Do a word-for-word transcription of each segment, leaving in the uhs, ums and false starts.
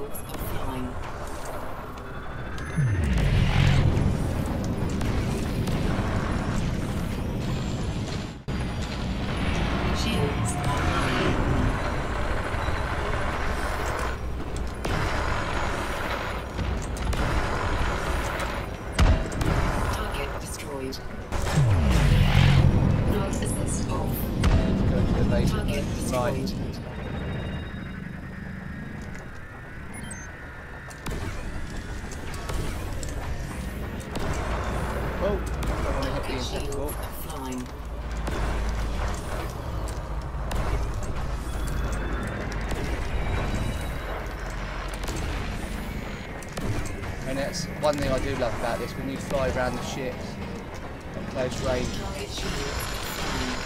Shields offline. Shields online. Target destroyed. Node assist off. Go to the base. Target Right. destroyed. Oh, I want to hit the Target insect shields ball. offline. And that's one thing I do love about this, when you fly around the ships at close range. Target shields offline.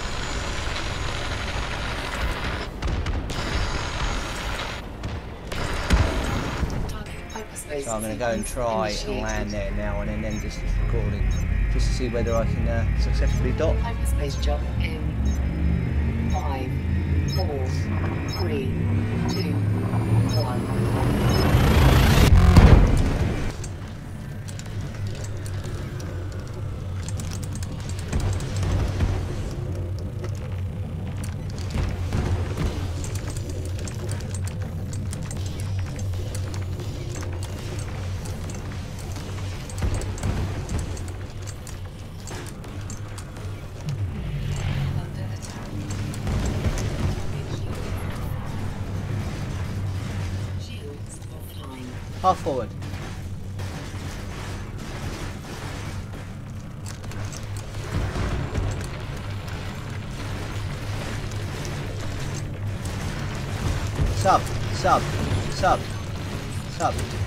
Target hyperspace. So I'm going to go and sequence try and initiated. land there now and then, then just recording, just to see whether I can uh, successfully dock. Hyperspace jump in five, four, three, two, one. Under attack. Shields offline. Half forward. Sub, sub, sub, sub.